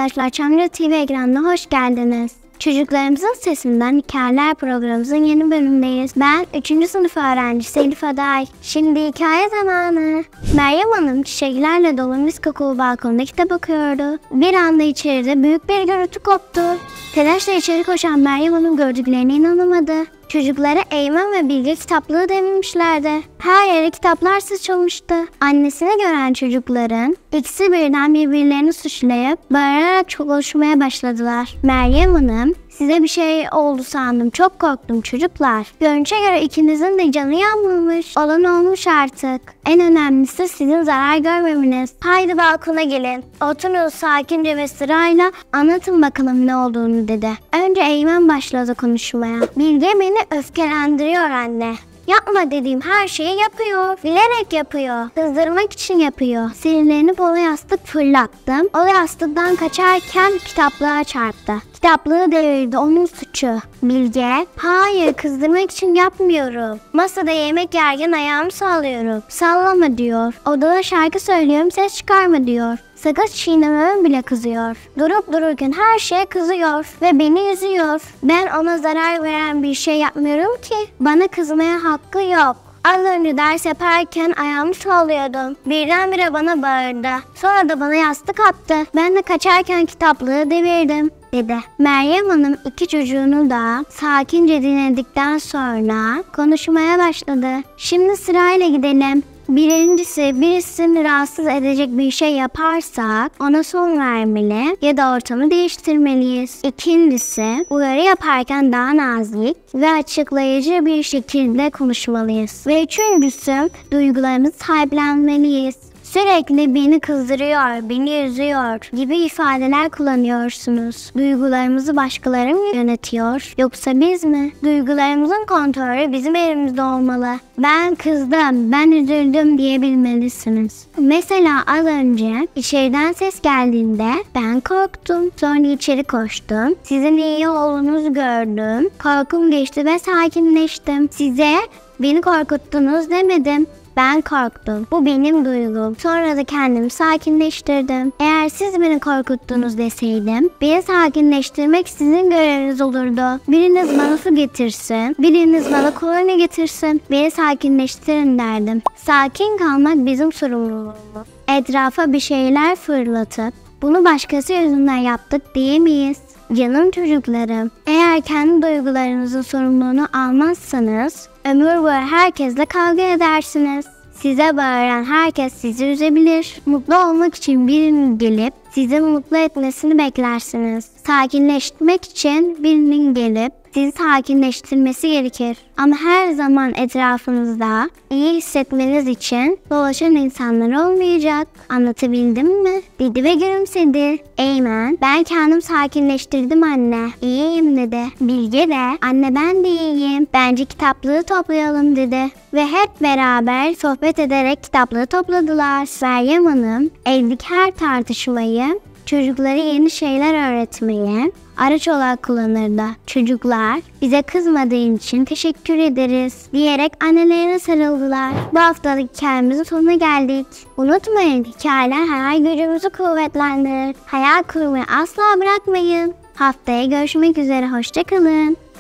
arkadaşlar, Çamlı TV ekranına hoş geldiniz. Çocuklarımızın sesinden hikayeler programımızın yeni bölümündeyiz. Ben 3. sınıf öğrencisi Elif Aday. Şimdi hikaye zamanı. Meryem Hanım çiçeklerle dolu mis kokulu balkonda kitap okuyordu. Bir anda içeride büyük bir gürültü koptu. Telaşla içeri koşan Meryem Hanım gördüklerine inanamadı. Çocuklara Eymen ve Bilge kitaplığı devirmişlerdi. Her yere kitaplar sıçramıştı. Annesini gören çocukların ikisi birden birbirlerini suçlayıp bağırarak konuşmaya başladılar. Meryem Hanım, "Size bir şey oldu sandım. Çok korktum çocuklar. Görünüşe göre ikinizin de canı yanmamış. Olan olmuş artık. En önemlisi sizin zarar görmemeniz. Haydi balkona gelin. Oturun sakince ve sırayla anlatın bakalım ne olduğunu," dedi. Önce Eymen başladı konuşmaya. "Bilge beni öfkelendiriyor anne. Yapma dediğim her şeyi yapıyor. Bilerek yapıyor. Kızdırmak için yapıyor. Sinirlenip o yastık fırlattım. O yastıktan kaçarken kitaplığa çarptı. Kitaplığı devirdi. Onun suçu." Bilge, "Hayır, kızdırmak için yapmıyorum. Masada yemek yerken ayağımı sallıyorum. Sallama," diyor. "Odada şarkı söylüyorum, ses çıkarma," diyor. Sakız çiğnememe bile kızıyor. Durup dururken her şeye kızıyor ve beni üzüyor. Ben ona zarar veren bir şey yapmıyorum ki. Bana kızmaya hakkı yok. Az önce ders yaparken ayağımı sallıyordum. Birdenbire bana bağırdı. Sonra da bana yastık attı. Ben de kaçarken kitaplığı devirdim," dedi. Meryem Hanım iki çocuğunu da sakince dinledikten sonra konuşmaya başladı. "Şimdi sırayla gidelim. Birincisi, birisini rahatsız edecek bir şey yaparsak ona son vermeli ya da ortamı değiştirmeliyiz. İkincisi, uyarı yaparken daha nazik ve açıklayıcı bir şekilde konuşmalıyız. Ve üçüncüsü, duygularımızı sahiplenmeliyiz. Sürekli beni kızdırıyor, beni üzüyor gibi ifadeler kullanıyorsunuz. Duygularımızı başkaları mı yönetiyor, yoksa biz mi? Duygularımızın kontrolü bizim elimizde olmalı. Ben kızdım, ben üzüldüm diyebilmelisiniz. Mesela az önce içeriden ses geldiğinde ben korktum. Sonra içeri koştum. Sizin iyi olduğunuzu gördüm. Korkum geçti ve sakinleştim. Size beni korkuttunuz demedim. Ben korktum. Bu benim duygum. Sonra da kendimi sakinleştirdim. Eğer siz beni korkuttunuz deseydim, beni sakinleştirmek sizin göreviniz olurdu. Biriniz bana su getirsin, biriniz bana kolonya getirsin, beni sakinleştirin derdim. Sakin kalmak bizim sorumluluğumuz. Etrafa bir şeyler fırlatıp, bunu başkası yüzünden yaptık diyemeyiz. Canım çocuklarım, eğer kendi duygularınızın sorumluluğunu almazsanız ömür boyu herkesle kavga edersiniz. Size bağıran herkes sizi üzebilir. Mutlu olmak için birinin gelip sizi mutlu etmesini beklersiniz. Sakinleşmek için birinin gelip sizi sakinleştirmesi gerekir. Ama her zaman etrafınızda iyi hissetmeniz için dolaşan insanlar olmayacak. Anlatabildim mi? Dedi ve gülümsedi. Eymen, "Ben kendimi sakinleştirdim anne. İyiyim," dedi. Bilge de, "Anne ben de iyiyim. Bence kitaplığı toplayalım," dedi. Ve hep beraber sohbet ederek kitaplığı topladılar. Meryem Hanım evdeki her tartışmayı, çocuklara yeni şeyler öğretmeye araç olarak kullanırdı. Çocuklar, "Bize kızmadığın için teşekkür ederiz," diyerek annelerine sarıldılar. Bu haftalık hikayemizin sonuna geldik. Unutmayın, hikayeler hayal gücümüzü kuvvetlendirir. Hayal kurmayı asla bırakmayın. Haftaya görüşmek üzere, hoşça kalın.